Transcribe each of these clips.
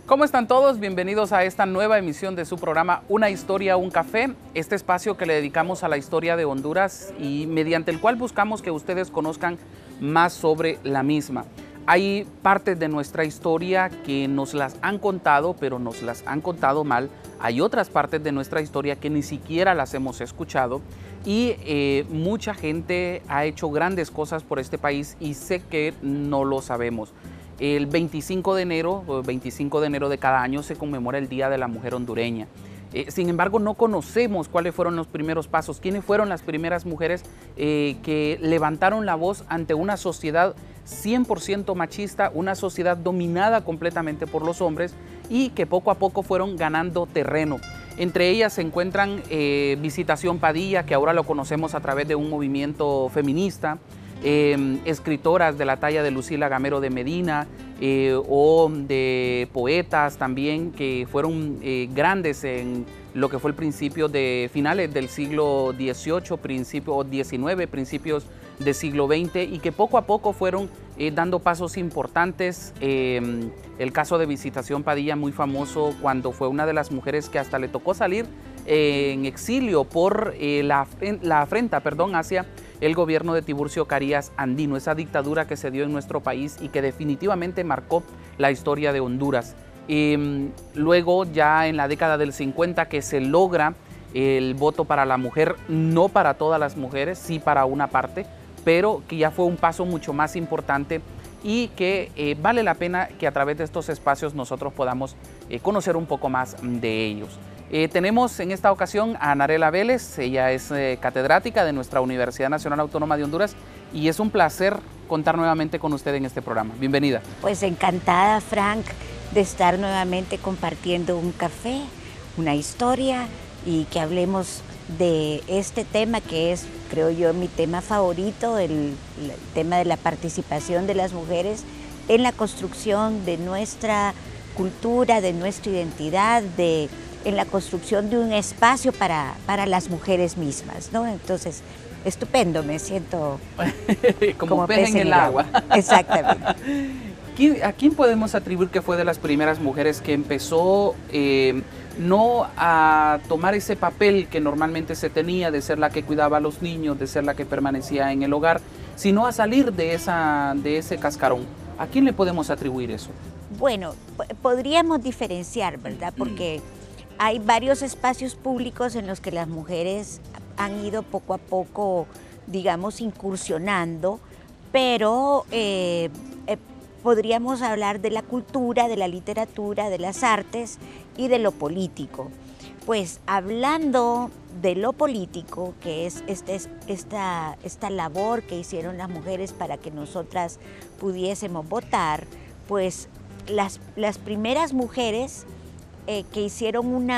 ¿Cómo están todos? Bienvenidos a esta nueva emisión de su programa Una Historia, un Café, este espacio que le dedicamos a la historia de Honduras y mediante el cual buscamos que ustedes conozcan más sobre la misma. Hay partes de nuestra historia que nos las han contado, pero nos las han contado mal. Hay otras partes de nuestra historia que ni siquiera las hemos escuchado y mucha gente ha hecho grandes cosas por este país y sé que no lo sabemos. El 25 de enero de cada año se conmemora el Día de la Mujer Hondureña. Sin embargo, no conocemos cuáles fueron los primeros pasos, quiénes fueron las primeras mujeres que levantaron la voz ante una sociedad 100% machista, una sociedad dominada completamente por los hombres y que poco a poco fueron ganando terreno. Entre ellas se encuentran Visitación Padilla, que ahora lo conocemos a través de un movimiento feminista, escritoras de la talla de Lucila Gamero de Medina o de poetas también que fueron grandes en lo que fue el principio de finales del siglo XVIII, principios del siglo XX y que poco a poco fueron dando pasos importantes. El caso de Visitación Padilla, muy famoso cuando fue una de las mujeres que hasta le tocó salir en exilio por la afrenta hacia el gobierno de Tiburcio Carías Andino, esa dictadura que se dio en nuestro país y que definitivamente marcó la historia de Honduras. Luego ya en la década del 50 que se logra el voto para la mujer, no para todas las mujeres, sí para una parte, pero que ya fue un paso mucho más importante y que vale la pena que a través de estos espacios nosotros podamos conocer un poco más de ellos. Tenemos en esta ocasión a Narela Vélez, ella es catedrática de nuestra Universidad Nacional Autónoma de Honduras y es un placer contar nuevamente con usted en este programa. Bienvenida. Pues encantada, Frank, de estar nuevamente compartiendo un café, una historia y que hablemos de este tema que es, creo yo, mi tema favorito, el tema de la participación de las mujeres en la construcción de nuestra cultura, de nuestra identidad, en la construcción de un espacio para las mujeres mismas, ¿no? Entonces, estupendo, me siento como pez en el agua. Exactamente. ¿A quién podemos atribuir que fue de las primeras mujeres que empezó no a tomar ese papel que normalmente se tenía de ser la que cuidaba a los niños, de ser la que permanecía en el hogar, sino a salir de ese cascarón? ¿A quién le podemos atribuir eso? Bueno, podríamos diferenciar, ¿verdad? Porque hay varios espacios públicos en los que las mujeres han ido poco a poco, digamos, incursionando, pero podríamos hablar de la cultura, de la literatura, de las artes y de lo político. Pues hablando de lo político, que es esta labor que hicieron las mujeres para que nosotras pudiésemos votar, pues las primeras mujeres que hicieron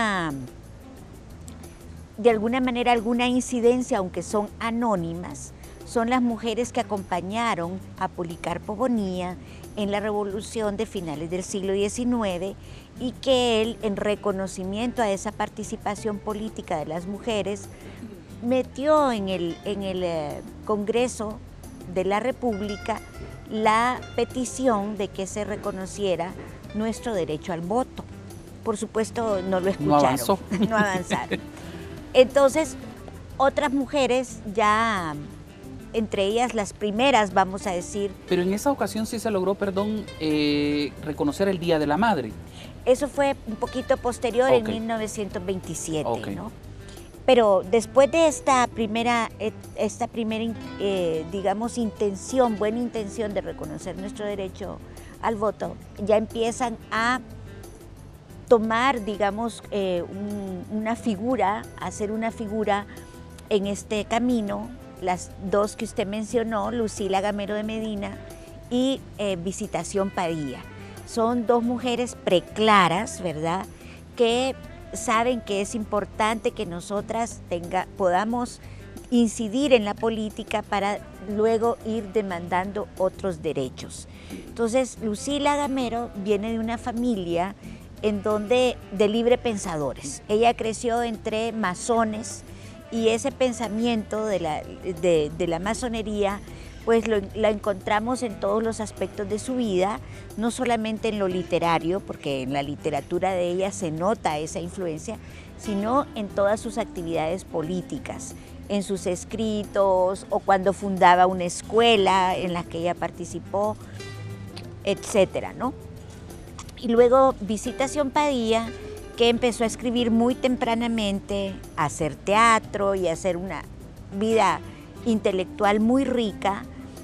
de alguna manera alguna incidencia, aunque son anónimas, son las mujeres que acompañaron a Policarpo Bonilla en la revolución de finales del siglo XIX y que él, en reconocimiento a esa participación política de las mujeres, metió en el Congreso de la República la petición de que se reconociera nuestro derecho al voto. Por supuesto, no lo escucharon, no avanzaron. Entonces, otras mujeres ya, entre ellas las primeras, vamos a decir. Pero en esa ocasión sí se logró, reconocer el Día de la Madre. Eso fue un poquito posterior, en 1927, ¿no? Pero después de esta primera digamos, buena intención de reconocer nuestro derecho al voto, ya empiezan a tomar, digamos, una figura, hacer una figura en este camino, las dos que usted mencionó, Lucila Gamero de Medina y Visitación Padilla. Son dos mujeres preclaras, ¿verdad?, que saben que es importante que nosotras podamos incidir en la política para luego ir demandando otros derechos. Entonces, Lucila Gamero viene de una familia de libre pensadores. Ella creció entre masones y ese pensamiento de la masonería pues la encontramos en todos los aspectos de su vida, no solamente en lo literario, porque en la literatura de ella se nota esa influencia, sino en todas sus actividades políticas, en sus escritos o cuando fundaba una escuela en la que ella participó, etcétera, ¿no? Y luego Visitación Padilla, que empezó a escribir muy tempranamente, a hacer teatro y a hacer una vida intelectual muy rica.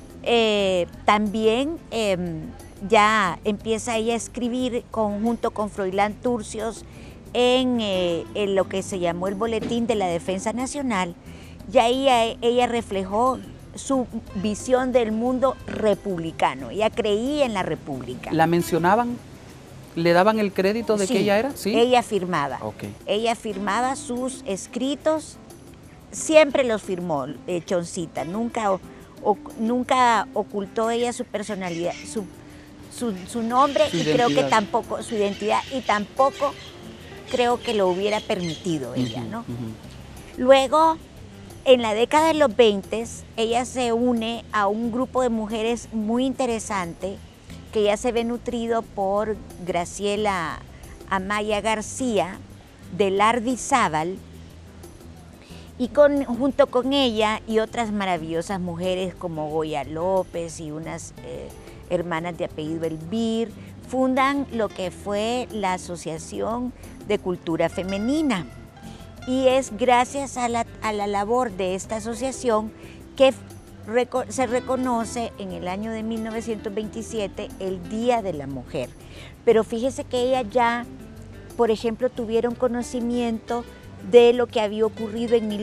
También ya empieza ella a escribir junto con Froilán Turcios en lo que se llamó el Boletín de la Defensa Nacional. Y ahí ella reflejó su visión del mundo republicano. Ella creía en la república. ¿La mencionaban? ¿Le daban el crédito de que ella era? Sí, ella firmaba. Okay. Ella firmaba sus escritos, siempre los firmó Choncita, nunca ocultó ella su personalidad, su nombre, y creo que tampoco, su identidad, y tampoco creo que lo hubiera permitido ella, ¿no? Luego, en la década de los 20, ella se une a un grupo de mujeres muy interesante, que ya se ve nutrido por Graciela Amaya García, de Lardizábal, y junto con ella y otras maravillosas mujeres como Goya López y unas hermanas de apellido Elvir, fundan lo que fue la Asociación de Cultura Femenina. Y es gracias a la labor de esta asociación que se reconoce en el año de 1927 el Día de la Mujer. Pero fíjese que ella ya, por ejemplo, tuvieron conocimiento de lo que había ocurrido en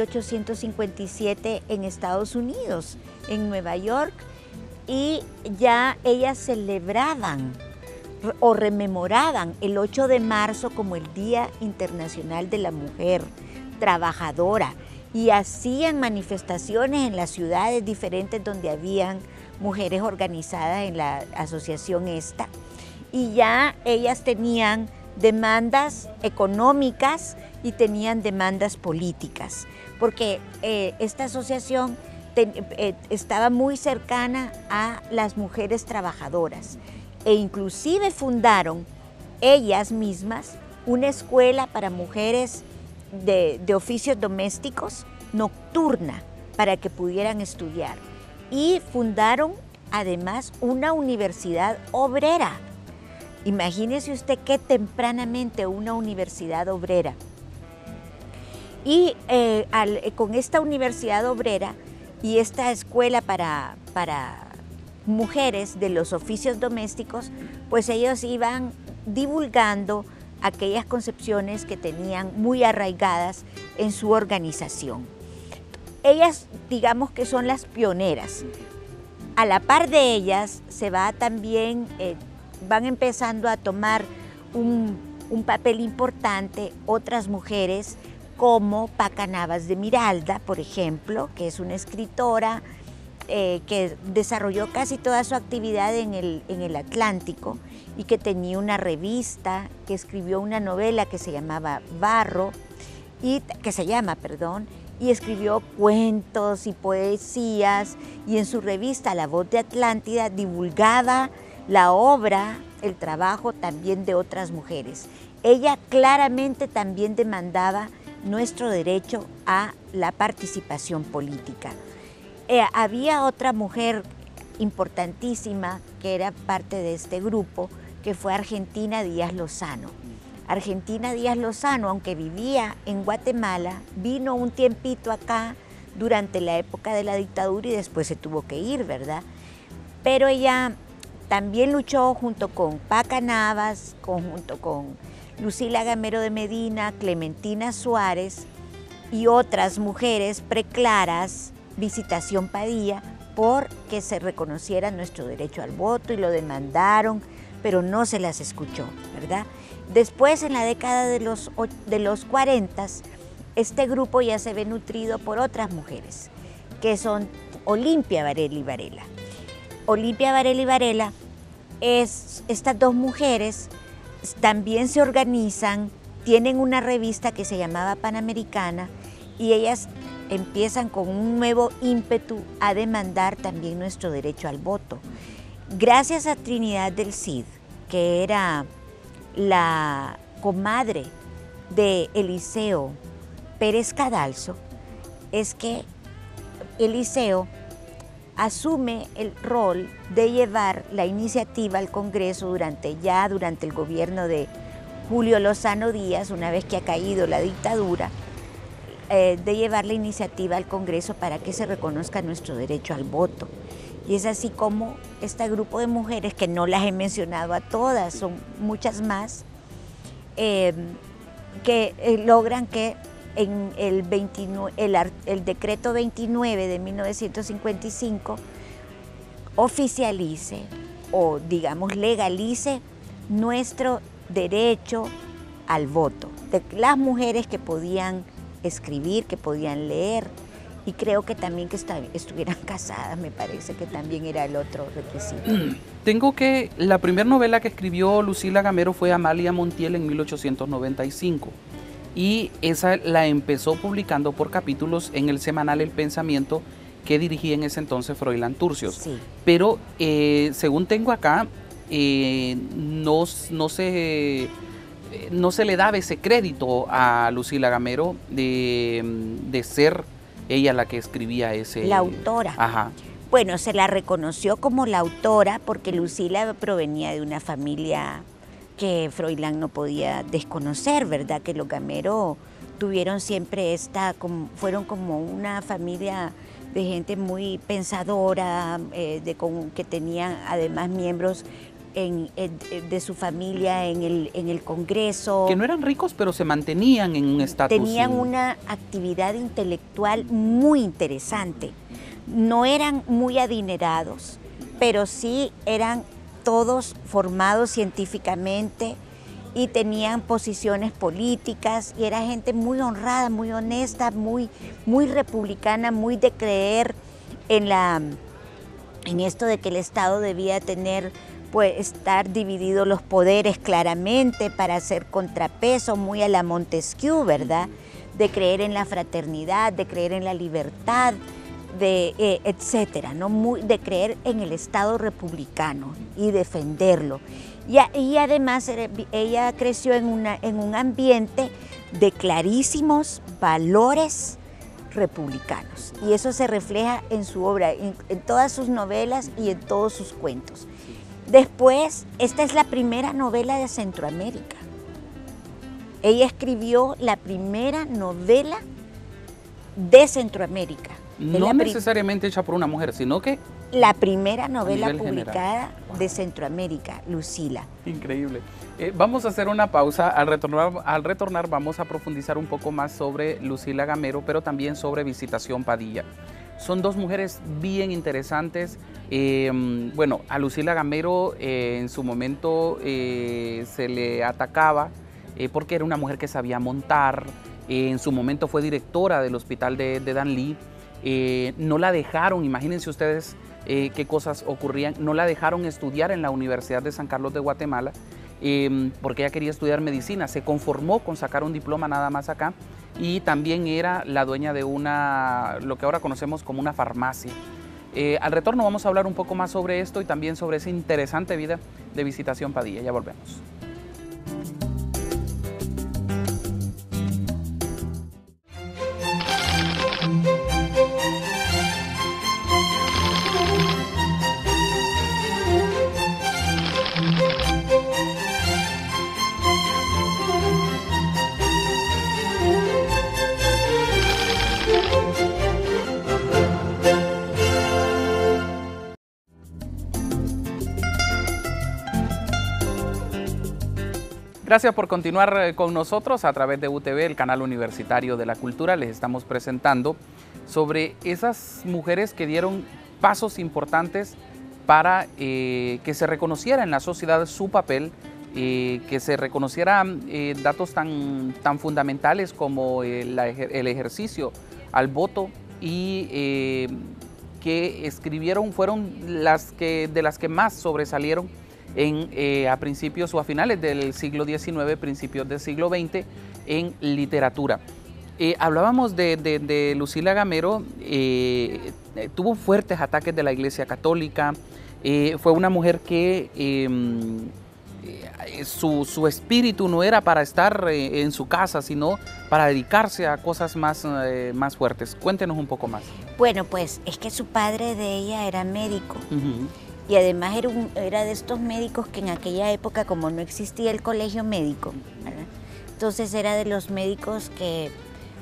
1857 en Estados Unidos, en Nueva York, y ya ellas celebraban o rememoraban el 8 de marzo como el Día Internacional de la Mujer Trabajadora, y hacían manifestaciones en las ciudades diferentes donde habían mujeres organizadas en la asociación esta, y ya ellas tenían demandas económicas y tenían demandas políticas, porque esta asociación estaba muy cercana a las mujeres trabajadoras, e inclusive fundaron ellas mismas una escuela para mujeres de oficios domésticos nocturna para que pudieran estudiar, y fundaron además una universidad obrera. Imagínese usted qué tempranamente una universidad obrera. Y con esta universidad obrera y esta escuela para mujeres de los oficios domésticos, pues ellos iban divulgando aquellas concepciones que tenían muy arraigadas en su organización. Ellas, digamos que son las pioneras. A la par de ellas se va también, van empezando a tomar un papel importante otras mujeres como Paca Navas de Miralda, por ejemplo, que es una escritora que desarrolló casi toda su actividad en el Atlántico, y que tenía una revista, que escribió una novela que se llamaba Barro, y escribió cuentos y poesías, y en su revista La Voz de Atlántida divulgaba la obra, el trabajo también de otras mujeres. Ella claramente también demandaba nuestro derecho a la participación política. Había otra mujer importantísima que era parte de este grupo, que fue Argentina Díaz Lozano. Argentina Díaz Lozano, aunque vivía en Guatemala, vino un tiempito acá durante la época de la dictadura y después se tuvo que ir, ¿verdad? Pero ella también luchó junto con Paca Navas, junto con Lucila Gamero de Medina, Clementina Suárez y otras mujeres preclaras, Visitación Padilla, porque se reconociera nuestro derecho al voto, y lo demandaron, pero no se las escuchó, ¿verdad? Después, en la década de los 40, este grupo ya se ve nutrido por otras mujeres, que son Olimpia Varela y Varela. Olimpia Varela y Varela, estas dos mujeres también se organizan, tienen una revista que se llamaba Panamericana, y ellas empiezan con un nuevo ímpetu a demandar también nuestro derecho al voto. Gracias a Trinidad del Cid, que era la comadre de Eliseo Pérez Cadalso, es que Eliseo asume el rol de llevar la iniciativa al Congreso durante el gobierno de Julio Lozano Díaz, una vez que ha caído la dictadura, de llevar la iniciativa al Congreso para que se reconozca nuestro derecho al voto. Y es así como este grupo de mujeres, que no las he mencionado a todas, son muchas más, que logran que en el decreto 29 de 1955 oficialice o digamos legalice nuestro derecho al voto, de las mujeres que podían escribir, que podían leer, y creo que también que estuvieran casadas, me parece que también era el otro requisito. La primera novela que escribió Lucila Gamero fue Amalia Montiel en 1895, y esa la empezó publicando por capítulos en el semanal El Pensamiento, que dirigía en ese entonces Froilán Turcios. Sí. Pero según tengo acá, no se le daba ese crédito a Lucila Gamero de ser ella la que escribía ese... La autora. Ajá. Bueno, se la reconoció como la autora porque Lucila provenía de una familia que Froilán no podía desconocer, ¿verdad? Que los Gamero tuvieron siempre fueron como una familia de gente muy pensadora, que tenían además miembros de su familia en el Congreso. Que no eran ricos, pero se mantenían en un estatus. Tenían una actividad intelectual muy interesante. No eran muy adinerados, pero sí eran todos formados científicamente y tenían posiciones políticas, y era gente muy honrada, muy honesta, muy republicana, muy de creer en esto de que el Estado debía tener, pues, estar divididos los poderes claramente para hacer contrapeso, muy a la Montesquieu, ¿verdad? De creer en la fraternidad, de creer en la libertad, etcétera, ¿no? De creer en el Estado republicano y defenderlo. Y además ella creció en un ambiente de clarísimos valores republicanos, y eso se refleja en su obra, en todas sus novelas y en todos sus cuentos. Después, esta es la primera novela de Centroamérica. Ella escribió la primera novela de Centroamérica. No necesariamente hecha por una mujer, sino que... La primera novela publicada de Centroamérica, Lucila. Increíble. Vamos a hacer una pausa. Al retornar vamos a profundizar un poco más sobre Lucila Gamero, pero también sobre Visitación Padilla. Son dos mujeres bien interesantes. Bueno, a Lucila Gamero en su momento se le atacaba porque era una mujer que sabía montar. En su momento fue directora del hospital de Danlí. No la dejaron, imagínense ustedes qué cosas ocurrían, no la dejaron estudiar en la Universidad de San Carlos de Guatemala porque ella quería estudiar medicina. Se conformó con sacar un diploma nada más acá, y también era la dueña de lo que ahora conocemos como una farmacia. Al retorno vamos a hablar un poco más sobre esto y también sobre esa interesante vida de Visitación Padilla. Ya volvemos. Gracias por continuar con nosotros a través de UTV, el canal universitario de la cultura. Les estamos presentando sobre esas mujeres que dieron pasos importantes para que se reconociera en la sociedad su papel, que se reconocieran datos tan fundamentales como el ejercicio al voto, y que escribieron, fueron de las que más sobresalieron a principios o a finales del siglo XIX, principios del siglo XX, en literatura. Hablábamos de Lucila Gamero, tuvo fuertes ataques de la Iglesia Católica, fue una mujer que su espíritu no era para estar en su casa, sino para dedicarse a cosas más fuertes. Cuéntenos un poco más. Bueno, pues es que su padre de ella era médico. Uh-huh. Y además era de estos médicos que en aquella época, como no existía el colegio médico, ¿verdad? Entonces era de los médicos que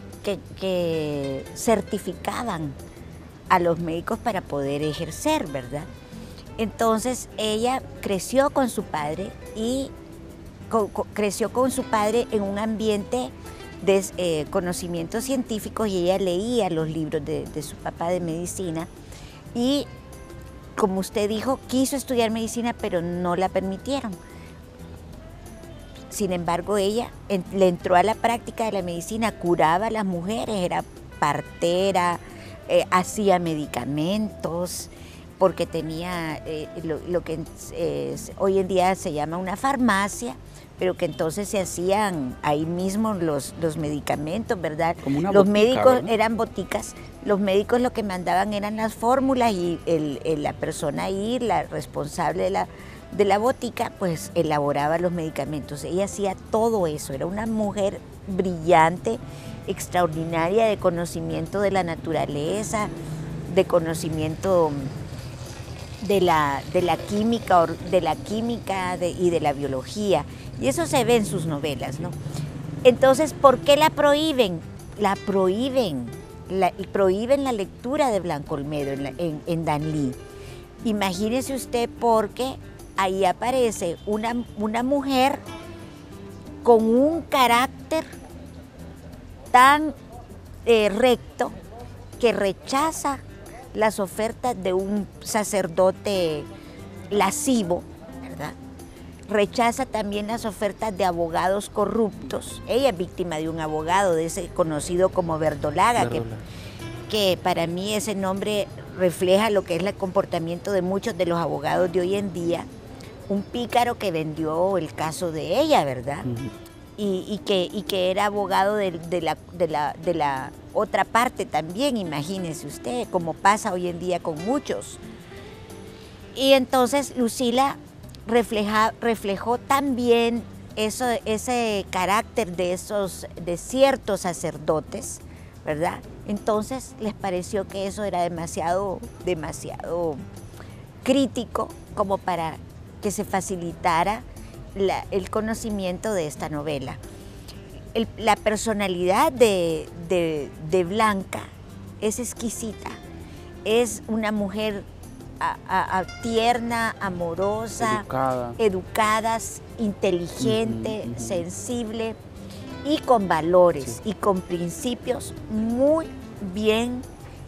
certificaban a los médicos para poder ejercer, ¿verdad? Entonces ella creció con su padre y creció con su padre en un ambiente de conocimientos científicos, y ella leía los libros de su papá de medicina, y como usted dijo, quiso estudiar medicina, pero no la permitieron. Sin embargo, ella le entró a la práctica de la medicina, curaba a las mujeres, era partera, hacía medicamentos, porque tenía lo que hoy en día se llama una farmacia, pero que entonces se hacían ahí mismo los medicamentos, ¿verdad? Como una los botica, médicos ¿verdad? eran boticas, los médicos lo que mandaban eran las fórmulas, y la persona ahí, la responsable de la botica, pues elaboraba los medicamentos. Ella hacía todo eso, era una mujer brillante, extraordinaria, de conocimiento de la naturaleza, de conocimiento de la química y de la biología, y eso se ve en sus novelas, ¿no? Entonces, ¿por qué la prohíben? La prohíben la lectura de Blanca Olmedo en Danlí. Imagínese usted, porque ahí aparece una mujer con un carácter tan recto, que rechaza las ofertas de un sacerdote lascivo, ¿verdad? Rechaza también las ofertas de abogados corruptos. Ella es víctima de un abogado, de ese conocido como Verdolaga, que para mí ese nombre refleja lo que es el comportamiento de muchos de los abogados de hoy en día. Un pícaro que vendió el caso de ella, ¿verdad? Uh-huh. y que era abogado de la otra parte también, imagínese usted, como pasa hoy en día con muchos. Y entonces Lucila reflejó también ese carácter de ciertos sacerdotes, ¿verdad? Entonces les pareció que eso era demasiado crítico como para que se facilitara el conocimiento de esta novela. La personalidad de Blanca es exquisita, es una mujer tierna, amorosa, educada, inteligente, uh-huh, uh-huh, sensible y con valores, sí, y con principios muy bien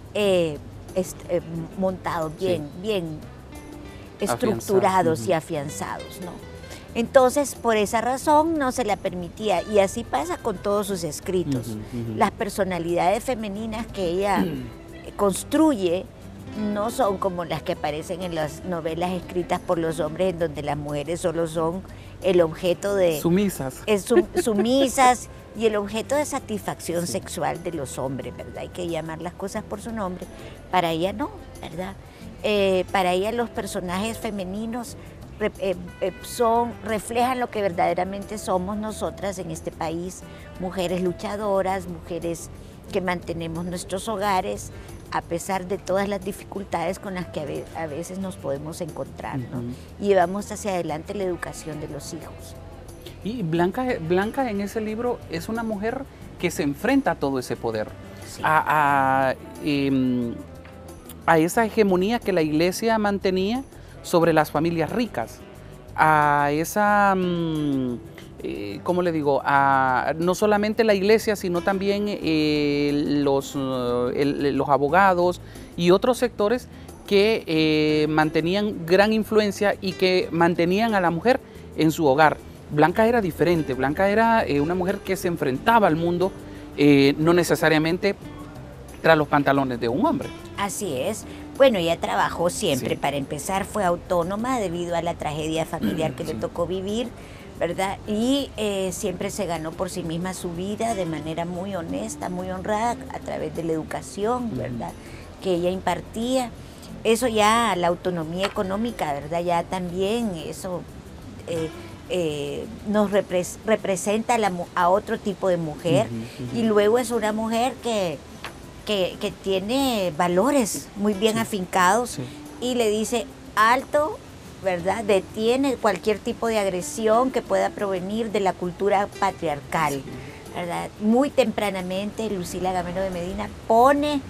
montados, bien estructurados, uh-huh, y afianzados, ¿no? Entonces, por esa razón no se la permitía, y así pasa con todos sus escritos. Uh-huh, uh-huh. Las personalidades femeninas que ella construye no son como las que aparecen en las novelas escritas por los hombres, en donde las mujeres solo son el objeto de... Sumisas. Sumisas y el objeto de satisfacción, sí, sexual de los hombres, ¿verdad? Hay que llamar las cosas por su nombre. Para ella no, ¿verdad? Para ella los personajes femeninos reflejan lo que verdaderamente somos nosotras en este país, mujeres luchadoras, mujeres que mantenemos nuestros hogares a pesar de todas las dificultades con las que a veces nos podemos encontrar, ¿no? Uh-huh. Y llevamos hacia adelante la educación de los hijos. Y Blanca en ese libro es una mujer que se enfrenta a todo ese poder, sí, a esa hegemonía que la Iglesia mantenía sobre las familias ricas, a esa, ¿cómo le digo? No solamente la Iglesia, sino también los abogados y otros sectores que mantenían gran influencia y que mantenían a la mujer en su hogar. Blanca era diferente, Blanca era una mujer que se enfrentaba al mundo, no necesariamente tras los pantalones de un hombre. Así es. Bueno, ella trabajó siempre, sí, para empezar fue autónoma debido a la tragedia familiar que, sí, le tocó vivir, ¿verdad? Y siempre se ganó por sí misma su vida de manera muy honesta, muy honrada, a través de la educación, ¿verdad?, que ella impartía. Eso ya, la autonomía económica, ¿verdad?, ya también eso nos representa a otro tipo de mujer. Y luego es una mujer que tiene valores muy bien afincados, y le dice alto, ¿verdad?, detiene cualquier tipo de agresión que pueda provenir de la cultura patriarcal, ¿verdad? Muy tempranamente Lucila Gamero de Medina pone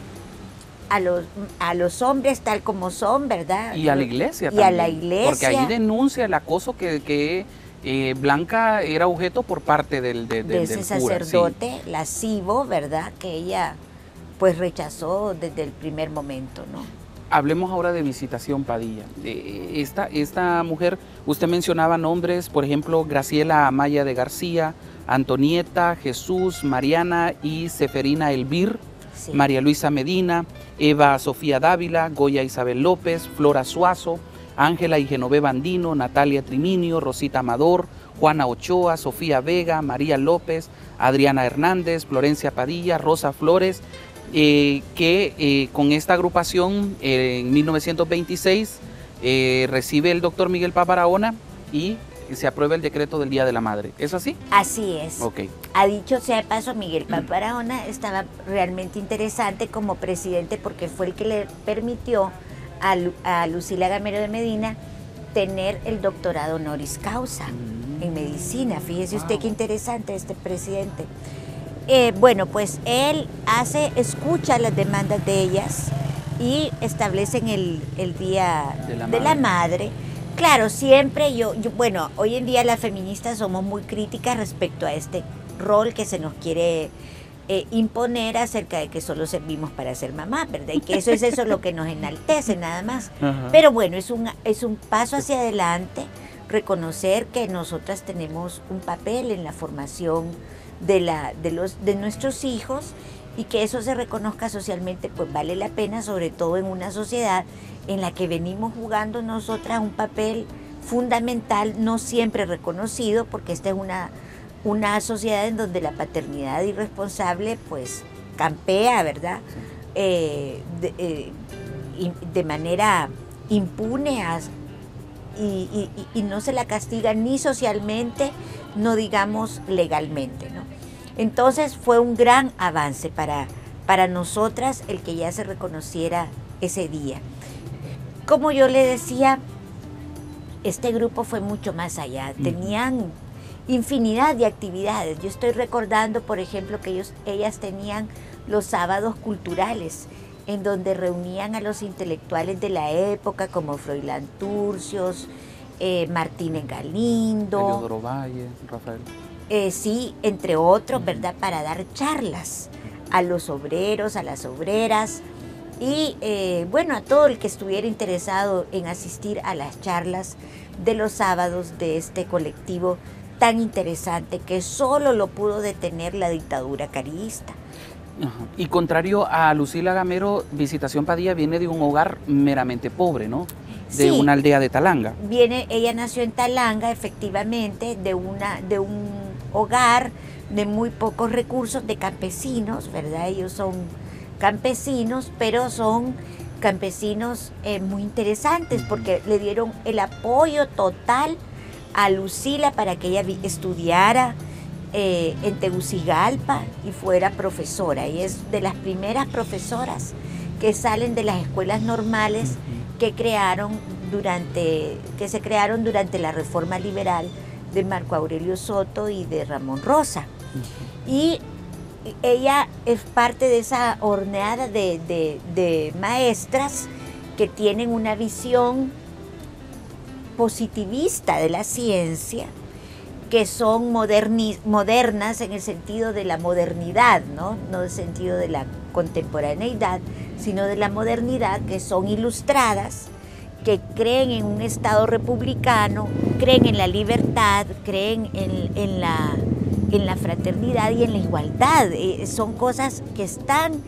a los hombres tal como son, ¿verdad? Y a la iglesia y también. a la iglesia. Porque ahí denuncia el acoso que Blanca era objeto por parte del ese sacerdote lascivo, ¿verdad?, que ella pues rechazó desde el primer momento, ¿no? Hablemos ahora de Visitación Padilla. Esta mujer, usted mencionaba nombres, por ejemplo, Graciela Amaya de García, Antonieta, Jesús, Mariana y Seferina Elvir, sí. María Luisa Medina, Eva Sofía Dávila, Goya Isabel López, Flora Suazo, Ángela y Genoveva Andino, Natalia Triminio, Rosita Amador, Juana Ochoa, Sofía Vega, María López, Adriana Hernández, Florencia Padilla, Rosa Flores, que con esta agrupación en 1926 recibe el doctor Miguel Paz Barahona y se aprueba el decreto del Día de la Madre. ¿Es así? Así es. Okay. Ha dicho sea de paso, Miguel Paz Barahona estaba realmente interesante como presidente, porque fue el que le permitió a Lucila Gamero de Medina tener el doctorado honoris causa en medicina. Fíjese usted qué interesante este presidente. Bueno, pues él escucha las demandas de ellas y establecen el Día de la Madre. Claro, siempre bueno, hoy en día las feministas somos muy críticas respecto a este rol que se nos quiere imponer acerca de que solo servimos para ser mamá, ¿verdad? Y que eso es lo que nos enaltece nada más. Pero bueno, es un paso hacia adelante, reconocer que nosotras tenemos un papel en la formación de nuestros hijos, y que eso se reconozca socialmente, pues vale la pena, sobre todo en una sociedad en la que venimos jugando nosotras un papel fundamental, no siempre reconocido, porque esta es una sociedad en donde la paternidad irresponsable pues campea, ¿verdad? De manera impune y no se la castiga ni socialmente, no digamos legalmente, ¿no? Entonces fue un gran avance para nosotras el que ya se reconociera ese día. Como yo le decía, este grupo fue mucho más allá, tenían infinidad de actividades. Yo estoy recordando, por ejemplo, que ellas tenían los sábados culturales, en donde reunían a los intelectuales de la época, como Froilán Turcios, Martínez Galindo, Eleodoro Valle, Rafael. Sí, entre otros, ¿verdad?, para dar charlas a los obreros, a las obreras, y bueno, a todo el que estuviera interesado en asistir a las charlas de los sábados de este colectivo tan interesante que solo lo pudo detener la dictadura carista. Y contrario a Lucila Gamero, Visitación Padilla viene de un hogar meramente pobre, ¿no? De una aldea de Talanga. Ella nació en Talanga, efectivamente, de un hogar de muy pocos recursos, de campesinos, ¿verdad? Ellos son campesinos, pero son campesinos muy interesantes, porque le dieron el apoyo total a Lucila para que ella estudiara en Tegucigalpa y fuera profesora. Y es de las primeras profesoras que salen de las escuelas normales que se crearon durante la Reforma Liberal de Marco Aurelio Soto y de Ramón Rosa. Y ella es parte de esa horneada de maestras que tienen una visión positivista de la ciencia, que son modernas en el sentido de la modernidad, ¿no? No en el sentido de la contemporaneidad, sino de la modernidad, que son ilustradas, que creen en un Estado republicano, creen en la libertad, creen en la fraternidad y en la igualdad. Son cosas que están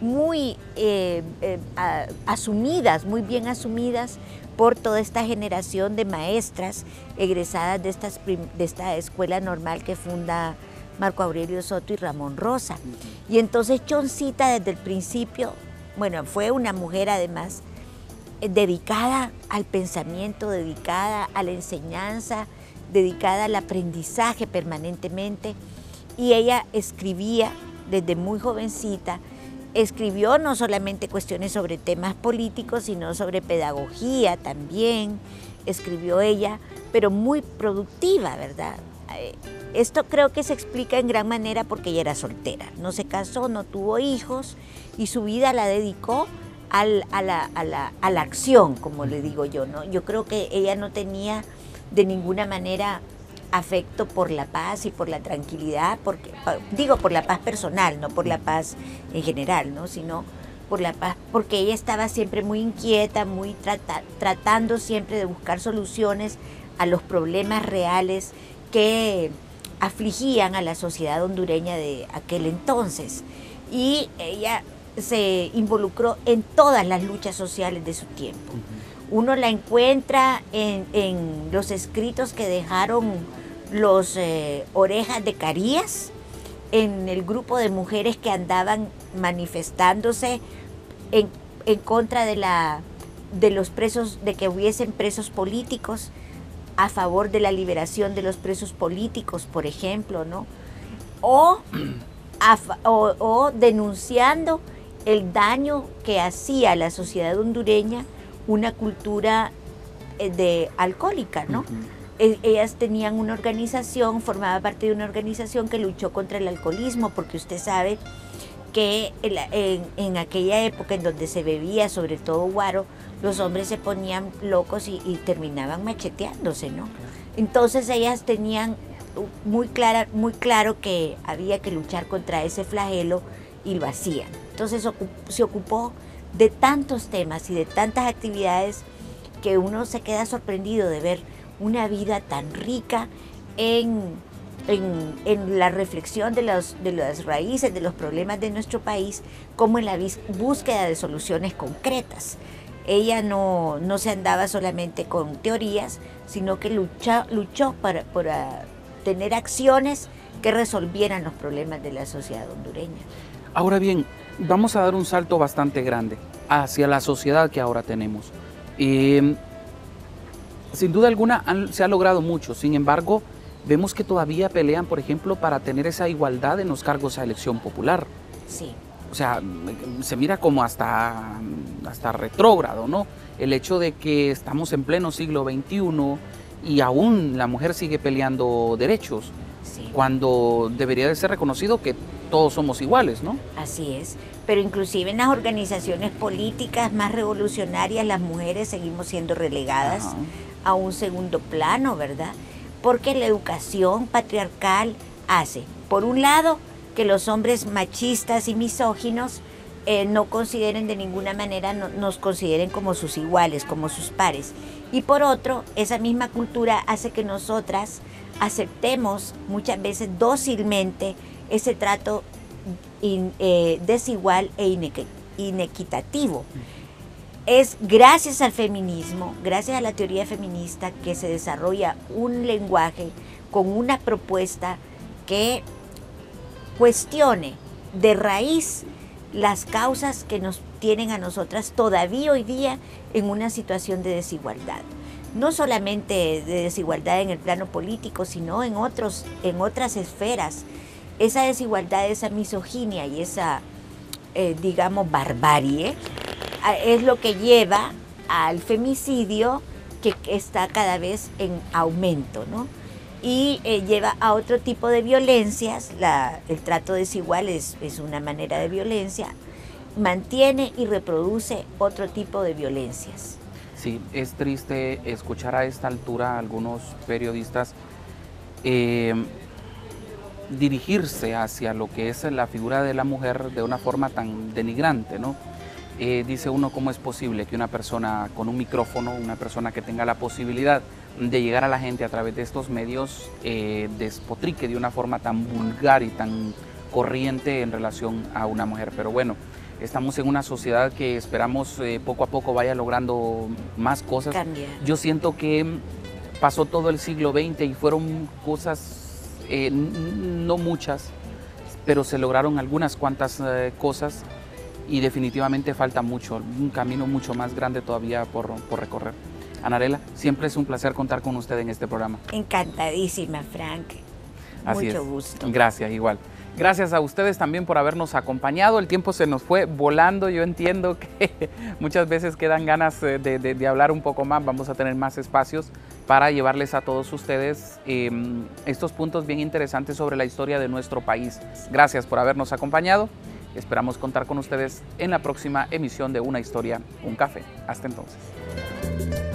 muy asumidas, muy bien asumidas por toda esta generación de maestras egresadas de esta escuela normal que funda Marco Aurelio Soto y Ramón Rosa. Y entonces Choncita desde el principio, bueno, fue una mujer además dedicada al pensamiento, dedicada a la enseñanza, dedicada al aprendizaje permanentemente, y ella escribía desde muy jovencita. Escribió no solamente cuestiones sobre temas políticos, sino sobre pedagogía también, escribió ella, pero muy productiva, ¿verdad? Esto creo que se explica en gran manera porque ella era soltera, no se casó, no tuvo hijos y su vida la dedicó a la acción, como le digo yo, ¿no? Yo creo que ella no tenía de ninguna manera afecto por la paz y por la tranquilidad, porque, digo por la paz personal, no por la paz en general, ¿no? Sino por la paz, porque ella estaba siempre muy inquieta, muy tratando siempre de buscar soluciones a los problemas reales que afligían a la sociedad hondureña de aquel entonces. Y ella se involucró en todas las luchas sociales de su tiempo. Uno la encuentra en los escritos que dejaron los Orejas de Carías, en el grupo de mujeres que andaban manifestándose en contra de los presos, de que hubiesen presos políticos, a favor de la liberación de los presos políticos, por ejemplo, ¿no? O denunciando el daño que hacía a la sociedad hondureña una cultura alcohólica, ¿no? Ellas tenían una organización, formaba parte de una organización que luchó contra el alcoholismo, porque usted sabe que en aquella época en donde se bebía, sobre todo guaro, los hombres se ponían locos y terminaban macheteándose, ¿no? Entonces ellas tenían muy claro que había que luchar contra ese flagelo y lo hacían. Entonces se ocupó de tantos temas y de tantas actividades que uno se queda sorprendido de ver una vida tan rica en la reflexión de las raíces, de los problemas de nuestro país, como en la búsqueda de soluciones concretas. Ella no se andaba solamente con teorías, sino que luchó para tener acciones que resolvieran los problemas de la sociedad hondureña. Ahora bien, vamos a dar un salto bastante grande hacia la sociedad que ahora tenemos. Sin duda alguna se ha logrado mucho, sin embargo, vemos que todavía pelean, por ejemplo, para tener esa igualdad en los cargos a elección popular. Sí. O sea, se mira como hasta retrógrado, ¿no? El hecho de que estamos en pleno siglo XXI y aún la mujer sigue peleando derechos, sí, cuando debería de ser reconocido que todos somos iguales, ¿no? Así es, pero inclusive en las organizaciones políticas más revolucionarias las mujeres seguimos siendo relegadas a un segundo plano, ¿verdad? Porque la educación patriarcal hace, por un lado, que los hombres machistas y misóginos no consideren de ninguna manera, nos consideren como sus iguales, como sus pares. Y por otro, esa misma cultura hace que nosotras aceptemos muchas veces dócilmente ese trato desigual e inequitativo. Es gracias al feminismo, gracias a la teoría feminista, que se desarrolla un lenguaje con una propuesta que cuestione de raíz las causas que nos tienen a nosotras todavía hoy día en una situación de desigualdad. No solamente de desigualdad en el plano político, sino en otras esferas. Esa desigualdad, esa misoginia y esa, digamos, barbarie, es lo que lleva al femicidio, que está cada vez en aumento, ¿no? Y lleva a otro tipo de violencias. El trato desigual es una manera de violencia, mantiene y reproduce otro tipo de violencias. Sí, es triste escuchar a esta altura a algunos periodistas dirigirse hacia lo que es la figura de la mujer de una forma tan denigrante, ¿no? Dice uno, ¿cómo es posible que una persona con un micrófono, una persona que tenga la posibilidad de llegar a la gente a través de estos medios, despotrique de una forma tan vulgar y tan corriente en relación a una mujer? Pero bueno, Estamos en una sociedad que esperamos poco a poco vaya logrando más cosas. Cambiar. Yo siento que pasó todo el siglo XX y fueron cosas, no muchas, pero se lograron algunas cuantas cosas y definitivamente falta mucho, un camino mucho más grande todavía por recorrer. Anarela, siempre es un placer contar con usted en este programa. Encantadísima, Frank. Así Mucho es. gusto. Gracias, igual. Gracias a ustedes también por habernos acompañado. El tiempo se nos fue volando. Yo entiendo que muchas veces quedan ganas de hablar un poco más. Vamos a tener más espacios para llevarles a todos ustedes estos puntos bien interesantes sobre la historia de nuestro país. Gracias por habernos acompañado. Esperamos contar con ustedes en la próxima emisión de Una Historia, un Café. Hasta entonces.